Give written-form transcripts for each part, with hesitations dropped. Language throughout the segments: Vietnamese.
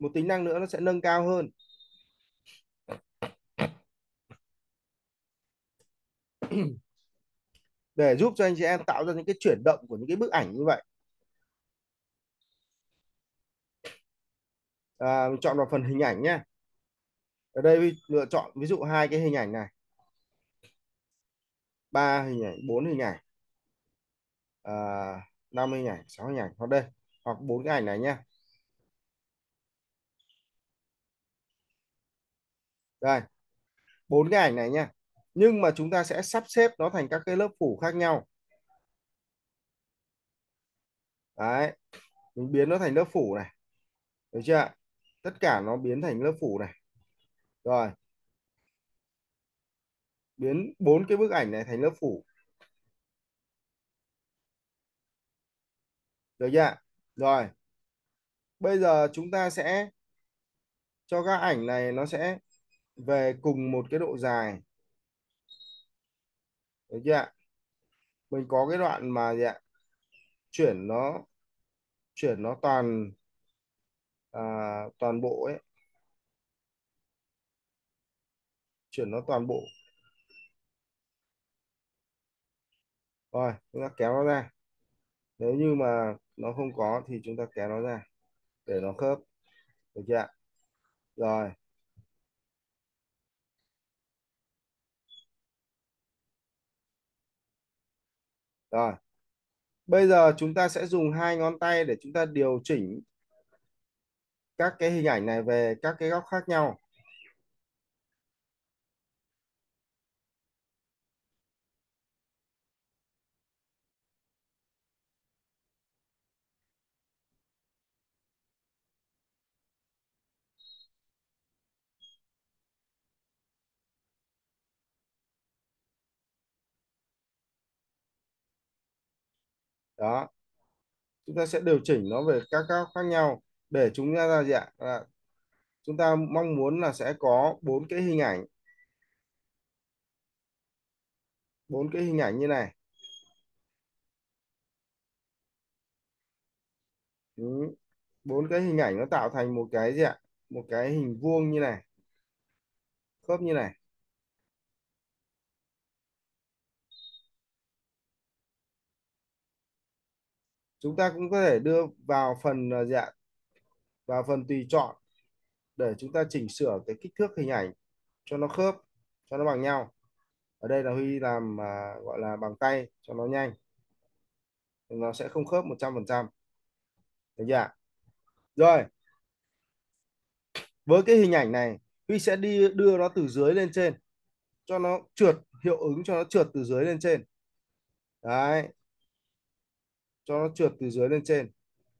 một tính năng nữa nó sẽ nâng cao hơn để giúp cho anh chị em tạo ra những cái chuyển động của những cái bức ảnh như vậy. Mình chọn vào phần hình ảnh nhé. Ở đây lựa chọn ví dụ hai cái hình ảnh này, ba hình ảnh, bốn hình ảnh, à, năm hình ảnh, sáu hình ảnh, hoặc đây, hoặc bốn cái ảnh này nhé. Đây, bốn cái ảnh này nhé. Nhưng mà chúng ta sẽ sắp xếp nó thành các cái lớp phủ khác nhau. Đấy, mình biến nó thành lớp phủ này, được chưa? Tất cả nó biến thành lớp phủ này. Rồi, biến bốn cái bức ảnh này thành lớp phủ, được chưa? Rồi, bây giờ chúng ta sẽ cho các ảnh này nó sẽ về cùng một cái độ dài, được chưa? Mình có cái đoạn mà gì ạ? chuyển nó chuyển nó toàn bộ ấy, chuyển nó toàn bộ. Rồi chúng ta kéo nó ra, nếu như mà nó không có thì chúng ta kéo nó ra để nó khớp, được chưa? Rồi, rồi, bây giờ chúng ta sẽ dùng hai ngón tay để chúng ta điều chỉnh các cái hình ảnh này về các cái góc khác nhau. Đó, chúng ta sẽ điều chỉnh nó về các góc khác nhau để chúng ta ra gì ạ? Chúng ta mong muốn là sẽ có bốn cái hình ảnh, bốn cái hình ảnh như này. Ừ. Bốn cái hình ảnh nó tạo thành một cái gì ạ? Một cái hình vuông như này, khớp như này. Chúng ta cũng có thể đưa vào phần gì ạ? Vào phần tùy chọn để chúng ta chỉnh sửa cái kích thước hình ảnh cho nó khớp, cho nó bằng nhau. Ở đây là Huy làm gọi là bằng tay cho nó nhanh, nó sẽ không khớp 100%, được chưa ạ? Rồi, với cái hình ảnh này Huy sẽ đưa nó từ dưới lên trên, cho nó trượt, hiệu ứng cho nó trượt từ dưới lên trên. Đấy, cho nó trượt từ dưới lên trên.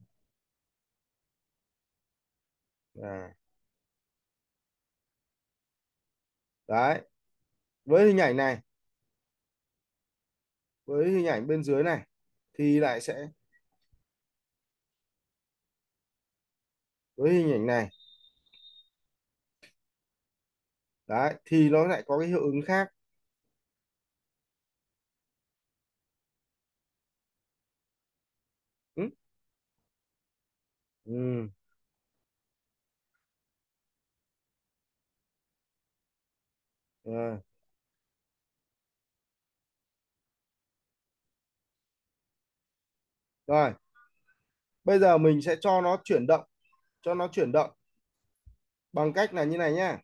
À, đấy, với hình ảnh này, với hình ảnh bên dưới này thì lại sẽ, với hình ảnh này đấy thì nó lại có cái hiệu ứng khác. Ừ. Ừ. Rồi. Rồi, bây giờ mình sẽ cho nó chuyển động, cho nó chuyển động bằng cách là như này nhá.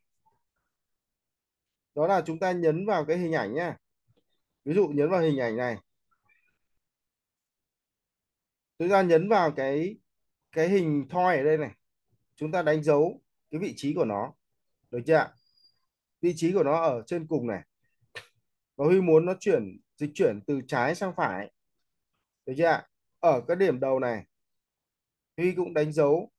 Đó là chúng ta nhấn vào cái hình ảnh nhá. Ví dụ nhấn vào hình ảnh này, chúng ta nhấn vào cái hình thoi ở đây này, chúng ta đánh dấu cái vị trí của nó, được chưa ạ? Vị trí của nó ở trên cùng này, và Huy muốn nó dịch chuyển từ trái sang phải, được chưa ạ? Ở cái điểm đầu này Huy cũng đánh dấu,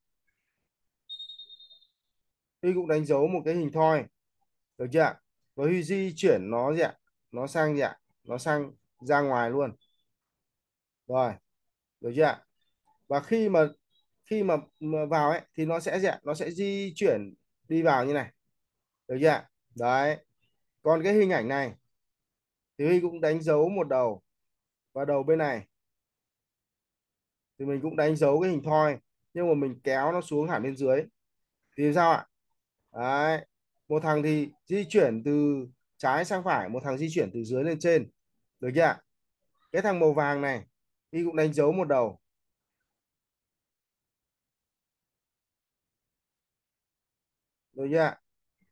Huy cũng đánh dấu một cái hình thoi, được chưa ạ? Và Huy di chuyển nó gì ạ? Nó sang gì ạ? Nó sang ra ngoài luôn. Rồi, được chưa ạ? Và khi mà vào ấy thì nó sẽ gì ạ? Nó sẽ di chuyển đi vào như này, được chưa ạ? Đấy, còn cái hình ảnh này thì Huy cũng đánh dấu một đầu, và đầu bên này thì mình cũng đánh dấu cái hình thoi, nhưng mà mình kéo nó xuống hẳn bên dưới, thì sao ạ? Đấy, một thằng thì di chuyển từ trái sang phải, một thằng di chuyển từ dưới lên trên, được chưa ạ? Cái thằng màu vàng này thì cũng đánh dấu một đầu, được chưa ạ?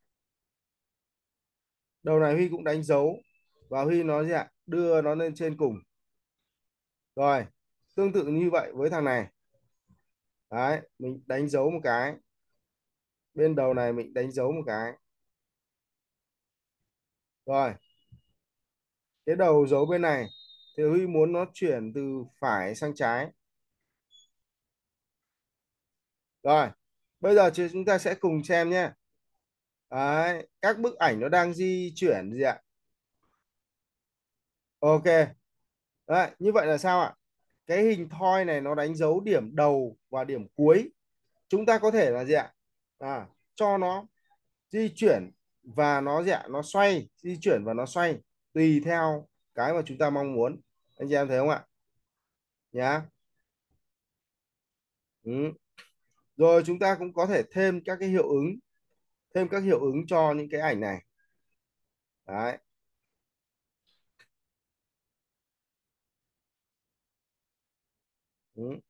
Đầu này Huy cũng đánh dấu và Huy nó gì ạ, đưa nó lên trên cùng. Rồi, tương tự như vậy với thằng này. Đấy, mình đánh dấu một cái, bên đầu này mình đánh dấu một cái. Rồi, cái đầu dấu bên này thì Huy muốn nó chuyển từ phải sang trái. Rồi, bây giờ chúng ta sẽ cùng xem nhé. Đấy, các bức ảnh nó đang di chuyển gì ạ? Ok. Đấy, như vậy là sao ạ? Cái hình thoi này nó đánh dấu điểm đầu và điểm cuối. Chúng ta có thể là gì ạ? Cho nó di chuyển và nó gì ạ? Nó xoay, di chuyển và nó xoay tùy theo cái mà chúng ta mong muốn. Anh chị em thấy không ạ? Nhá. Ừ. Rồi chúng ta cũng có thể thêm các cái hiệu ứng, thêm các hiệu ứng cho những cái ảnh này. Đấy. Ừ.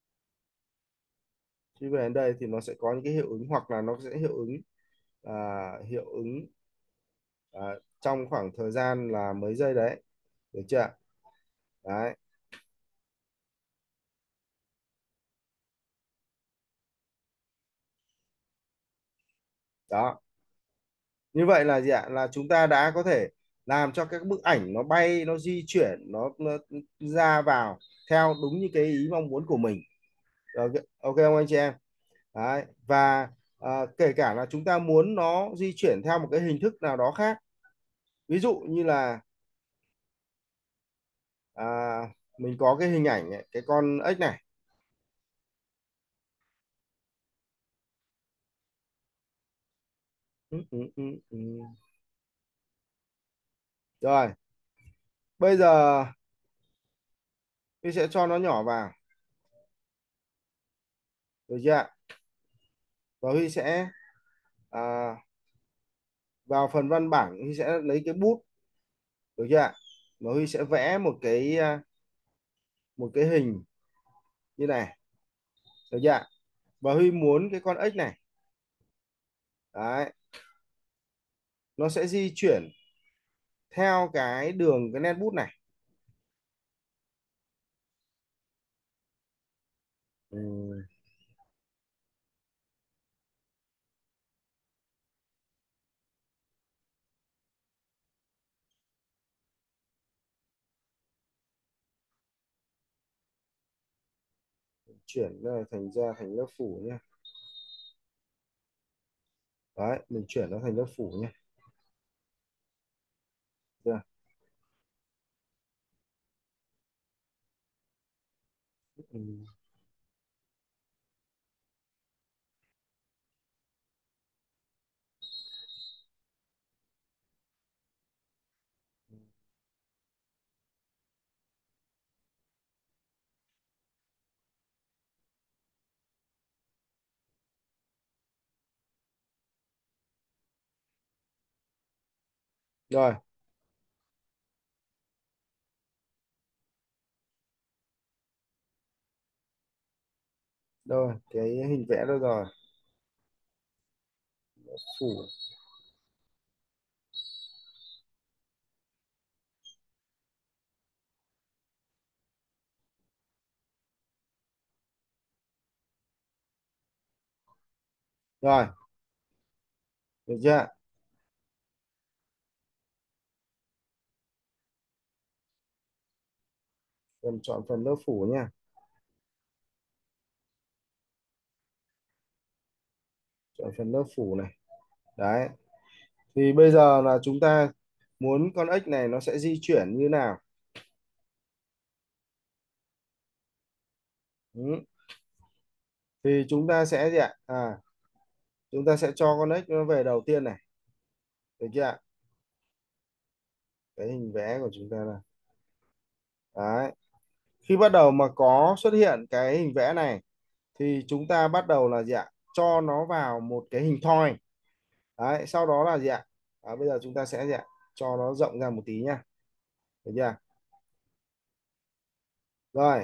Khi về đến đây thì nó sẽ có những cái hiệu ứng, hoặc là nó sẽ hiệu ứng hiệu ứng trong khoảng thời gian là mấy giây đấy, được chưa? Đấy. Đó, như vậy là gì ạ, là chúng ta đã có thể làm cho các bức ảnh nó bay, nó di chuyển, nó ra vào theo đúng như cái ý mong muốn của mình. Ok, ok không anh chị em? Đấy. Và kể cả là chúng ta muốn nó di chuyển theo một cái hình thức nào đó khác, ví dụ như là à, mình có cái hình ảnh ấy, cái con ếch này. Ừ, ừ, ừ, ừ. Rồi, bây giờ tôi sẽ cho nó nhỏ vào, được chưa ạ? Và Huy sẽ à, vào phần văn bản, Huy sẽ lấy cái bút, được chưa ạ? Và Huy sẽ vẽ một cái hình như này, được chưa ạ? Và Huy muốn cái con ếch này, đấy, nó sẽ di chuyển theo cái đường, cái nét bút này. Ừ, chuyển này thành ra thành lớp phủ nhé. Đấy, mình chuyển nó thành lớp phủ nhé. Được chưa? Ừ. Rồi, rồi cái hình vẽ đó rồi, phủ. Rồi, được chưa? Cần chọn phần lớp phủ nha, chọn phần lớp phủ này. Đấy, thì bây giờ là chúng ta muốn con ếch này nó sẽ di chuyển như nào. Ừ. Thì chúng ta sẽ gì ạ? Chúng ta sẽ cho con ếch nó về đầu tiên này, được chưa ạ? Cái hình vẽ của chúng ta là đấy. Khi bắt đầu mà có xuất hiện cái hình vẽ này thì chúng ta bắt đầu là gì ạ? cho nó vào một cái hình thoi. Đấy, sau đó là gì ạ? Bây giờ chúng ta sẽ gì ạ? Cho nó rộng ra một tí nhá, được chưa? Rồi,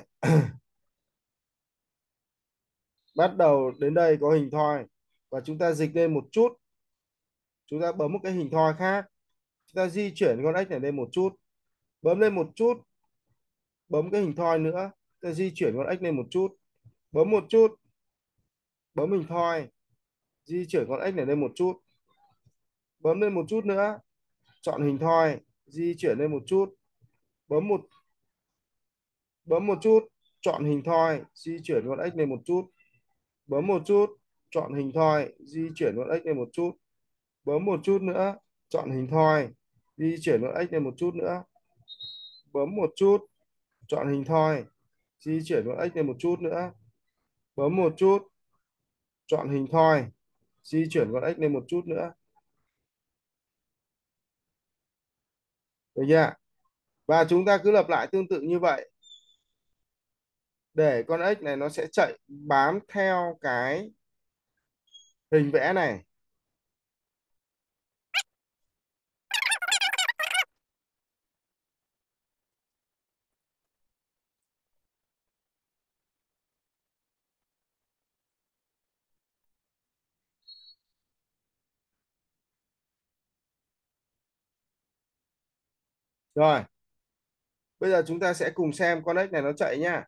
bắt đầu đến đây có hình thoi và chúng ta dịch lên một chút, chúng ta bấm một cái hình thoi khác, chúng ta di chuyển con ếch này lên một chút, bấm lên một chút, bấm cái hình thoi nữa, chúng ta di chuyển con ếch lên một chút, bấm một chút, bấm hình thoi, di chuyển con ếch này lên một chút, bấm lên một chút nữa, chọn hình thoi, di chuyển lên một chút, bấm một bấm một chút, chọn hình thoi, di chuyển con ếch lên một chút, bấm một chút, chọn hình thoi, di chuyển con ếch lên một chút, bấm một chút nữa, chọn hình thoi, di chuyển con ếch lên một chút nữa, bấm một chút, chọn hình thoi, di chuyển con ếch lên một chút nữa, bấm một chút, chọn hình thoi, di chuyển con ếch lên một chút nữa, được chưa? Và chúng ta cứ lặp lại tương tự như vậy để con ếch này nó sẽ chạy bám theo cái hình vẽ này. Rồi, bây giờ chúng ta sẽ cùng xem con ếch này nó chạy nhá.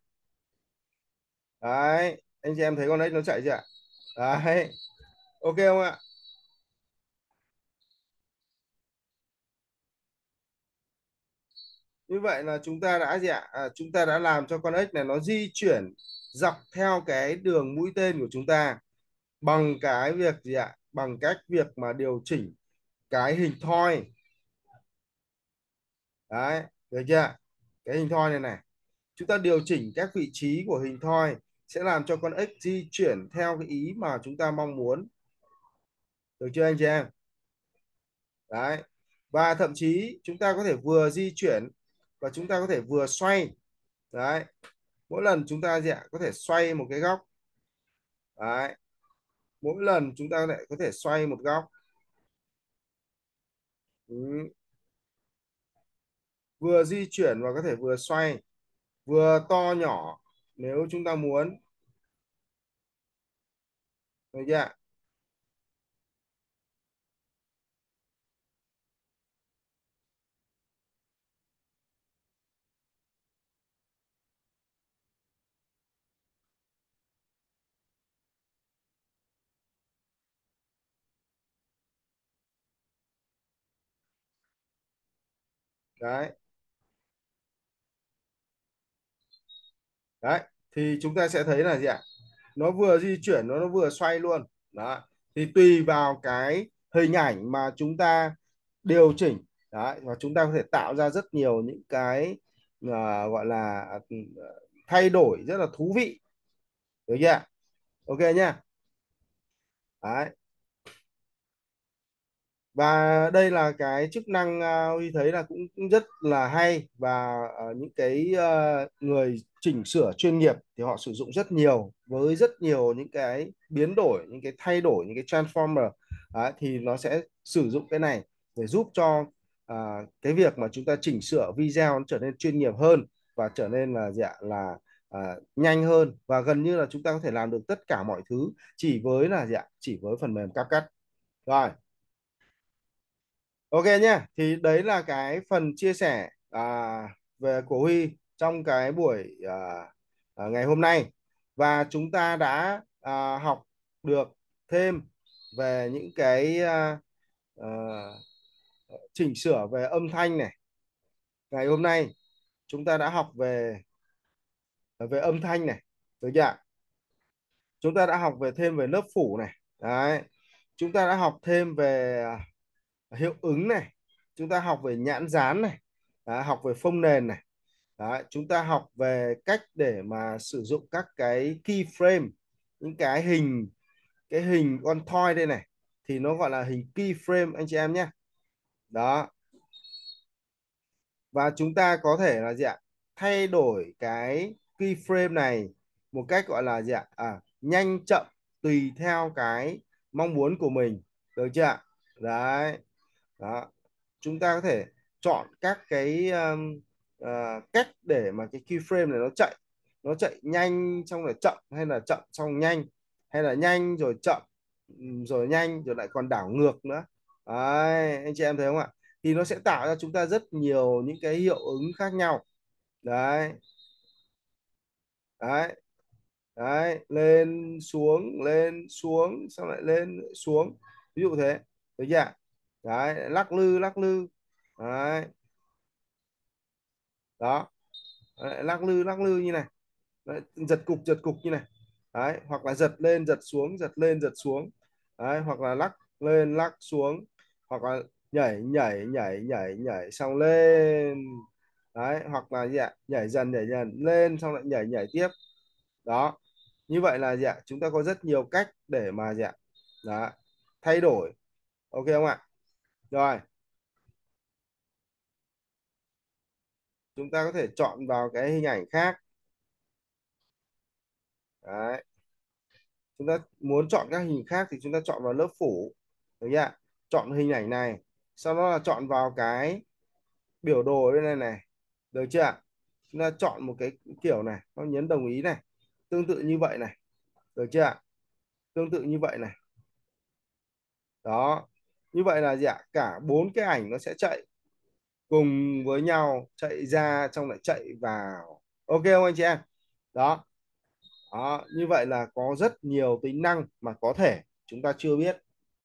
Đấy, anh chị em thấy con ếch nó chạy chưa ạ? Đấy, ok không ạ? Như vậy là chúng ta đã gì ạ? Chúng ta đã làm cho con ếch này nó di chuyển dọc theo cái đường mũi tên của chúng ta bằng cái việc gì ạ? Bằng cách việc mà điều chỉnh cái hình thoi. Đấy, được chưa? Cái hình thoi này này, chúng ta điều chỉnh các vị trí của hình thoi sẽ làm cho con ếch di chuyển theo cái ý mà chúng ta mong muốn. Được chưa anh chị em? Đấy. Và thậm chí chúng ta có thể vừa di chuyển và chúng ta có thể vừa xoay. Đấy. Mỗi lần chúng ta gì ạ? Có thể xoay một cái góc. Đấy. Mỗi lần chúng ta lại có thể xoay một góc. Ừ. Vừa di chuyển và có thể vừa xoay, vừa to nhỏ nếu chúng ta muốn. Được chưa ạ? Đấy. Đấy. Thì chúng ta sẽ thấy là gì ạ? Nó vừa di chuyển nó vừa xoay luôn. Đó. Thì tùy vào cái hình ảnh mà chúng ta điều chỉnh. Đấy. Và chúng ta có thể tạo ra rất nhiều những cái gọi là thay đổi rất là thú vị. Được chưa? Ok nhá. Đấy. Và đây là cái chức năng Huy thấy là cũng rất là hay, và những cái người chỉnh sửa chuyên nghiệp thì họ sử dụng rất nhiều với rất nhiều những cái biến đổi, những cái thay đổi, những cái transformer. Đấy, thì nó sẽ sử dụng cái này để giúp cho cái việc mà chúng ta chỉnh sửa video nó trở nên chuyên nghiệp hơn và trở nên là dạ là nhanh hơn, và gần như là chúng ta có thể làm được tất cả mọi thứ chỉ với là dạ chỉ với phần mềm CapCut. Rồi. Ok nhá, thì đấy là cái phần chia sẻ về của Huy trong cái buổi ngày hôm nay, và chúng ta đã học được thêm về những cái à, chỉnh sửa về âm thanh này. Ngày hôm nay chúng ta đã học về về âm thanh này, được chưa ạ? Chúng ta đã học về thêm về lớp phủ này. Đấy. Chúng ta đã học thêm về hiệu ứng này, chúng ta học về nhãn dán này. Đấy, học về phông nền này. Đấy, chúng ta học về cách để mà sử dụng các cái keyframe, những cái hình con thoi đây này thì nó gọi là hình keyframe anh chị em nhé. Đó. Và chúng ta có thể là gì ạ, thay đổi cái keyframe này một cách gọi là gì ạ, nhanh chậm tùy theo cái mong muốn của mình, được chưa ạ? Đấy. Đó, chúng ta có thể chọn các cái cách để mà cái keyframe này nó chạy nhanh xong rồi chậm, hay là chậm xong nhanh, hay là nhanh rồi chậm, rồi nhanh rồi lại còn đảo ngược nữa. Đấy, anh chị em thấy không ạ? Thì nó sẽ tạo ra chúng ta rất nhiều những cái hiệu ứng khác nhau. Đấy. Đấy. Đấy, lên xuống xong lại lên xuống, ví dụ thế, được chưa ạ? Đấy, lắc lư. Đấy. Đó. Đấy, lắc lư như này. Đấy, giật cục như này. Đấy, hoặc là giật lên giật xuống, giật lên giật xuống. Đấy, hoặc là lắc lên lắc xuống, hoặc là nhảy xong lên. Đấy, hoặc là gì ạ, nhảy dần lên xong lại nhảy tiếp. Đó, như vậy là gì ạ, chúng ta có rất nhiều cách để mà gì ạ, đó, thay đổi. Ok không ạ? Rồi, chúng ta có thể chọn vào cái hình ảnh khác. Đấy, chúng ta muốn chọn các hình khác thì chúng ta chọn vào lớp phủ, được chưa ạ? Chọn hình ảnh này, sau đó là chọn vào cái biểu đồ bên này này, được chưa ạ? Chúng ta chọn một cái kiểu này, nó nhấn đồng ý này, tương tự như vậy này, được chưa ạ? Tương tự như vậy này. Đó, như vậy là gì ạ, cả bốn cái ảnh nó sẽ chạy cùng với nhau, chạy ra xong lại chạy vào. Ok không anh chị em? Đó. Đó, như vậy là có rất nhiều tính năng mà có thể chúng ta chưa biết.